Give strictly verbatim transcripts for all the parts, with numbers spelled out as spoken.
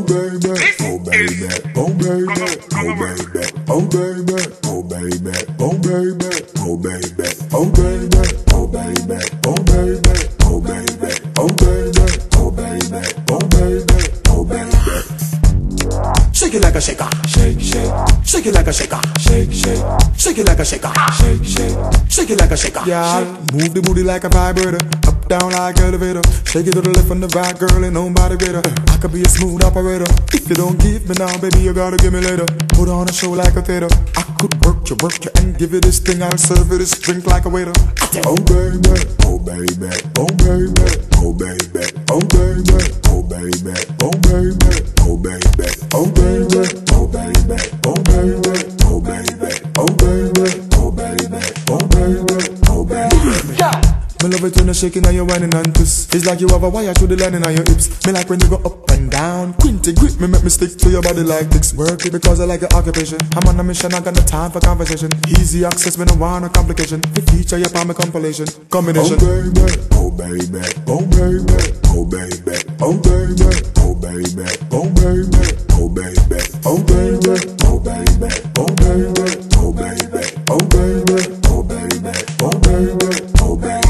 baby, oh baby, oh baby, oh baby, oh baby, oh baby, oh baby, oh baby, oh baby, oh baby, oh baby, oh baby, oh baby, oh baby, oh baby, oh baby. Shake it like a shaker, shake, shake, shake it like a shaker, shake, shake, shake it like a shaker, shake, shake, shake it like a shaker. Yeah, move the booty like a vibrator, up down like elevator. Shake it to the left and the right, girl, ain't nobody better. I could be a smooth operator. If you don't give me now, baby, you gotta give me later. Put on a show like a theater. I could work you, work you, and give you this thing. I'll serve you this drink like a waiter. Oh baby, oh baby, oh baby, oh baby, oh baby, oh baby, oh baby, oh baby, oh baby, oh baby, oh baby, oh baby, oh baby, oh baby, oh baby, oh baby. Me love it when you're shaking and you're whining and twist. It's like you have a wire to the lining on your hips. Me like when you go up and down. Quinty grip me, make me stick to your body like this. Work it because I like your occupation. I'm on a mission, I got no time for conversation. Easy access, me no want no complication. We feature your palm compilation combination. Oh baby, oh baby, oh baby, oh baby, oh baby, oh baby, oh baby, oh baby, oh baby, oh baby, oh baby, oh baby, oh baby, oh baby, oh baby, oh baby.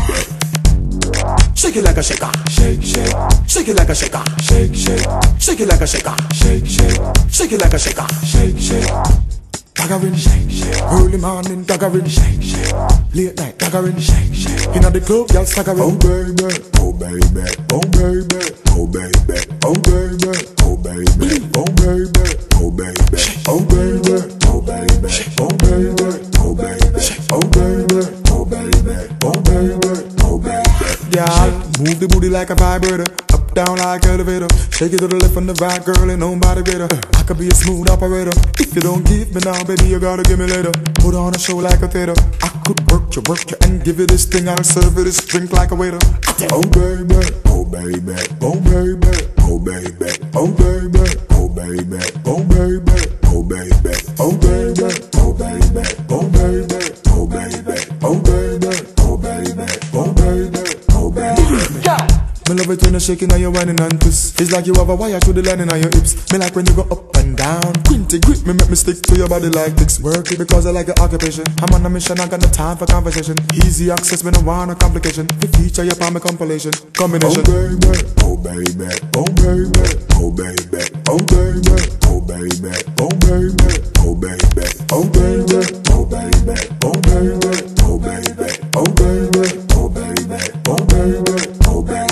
Shake it like a shaker, shake, shake, shake it like a shaker, shake, shake, shake it like a shaker, shake, shake, shake it like a shaker, shake, shake. Daggerin', shake, shake. Early morning, daggerin', shake, shake. Late night, daggerin', shake, shake. Inna the club, y'all staggerin'. Oh baby, oh baby, oh baby, oh baby, oh baby, oh baby, oh baby, oh baby, oh baby, oh baby, oh baby, oh baby, oh baby, oh baby, oh baby, oh baby. Yeah, move the booty like a vibrator, up down like elevator. Shake it to the left and the right, girl, ain't nobody better. I could be a smooth operator. If you don't give me now, baby, you gotta give me later. Put on a show like a theater. I could work you, work you, and give you this thing. I'll serve you this drink like a waiter. Oh baby, oh baby, oh baby, oh baby, oh baby, oh baby, oh baby, oh baby, oh baby, oh baby, oh baby, oh baby, oh baby, oh baby, oh baby, oh baby. Me love it when you're shaking and you're whining and twist. It's like you have a wire to the lining on your hips. Me like when you go up and down. Quinty grip me, make me stick to your body like this. Work it because I like your occupation. I'm on a mission, I got no time for conversation. Easy access, me no want no complication. We feature your palm compilation combination. Oh baby, oh baby, oh baby, oh baby, oh baby, oh baby, oh baby, oh baby, oh baby, oh baby, oh baby, oh baby, oh baby, oh baby, oh baby.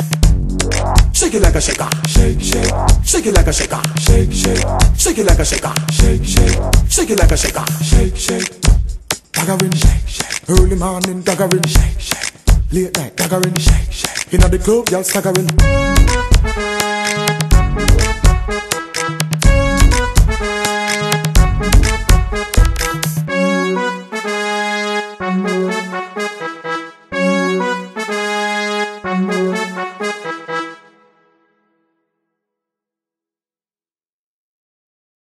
Shake it like a shaker, shake, shake, shake it like a shaker, shake, shake, shake it like a shaker, shake, shake, shake it like a shaker, shake, shake. Daggerin', shake, shake. Early morning, daggerin', shake, shake. Late night, daggerin', shake, shake. Inna the club, y'all staggerin'.